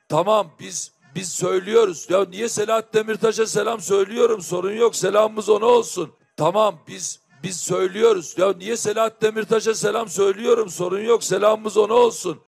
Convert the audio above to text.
Tamam biz söylüyoruz. Ya niye Selahattin Demirtaş'a selam söylüyorum, sorun yok, selamımız ona olsun. Tamam biz söylüyoruz. Ya niye Selahattin Demirtaş'a selam söylüyorum, sorun yok, selamımız ona olsun.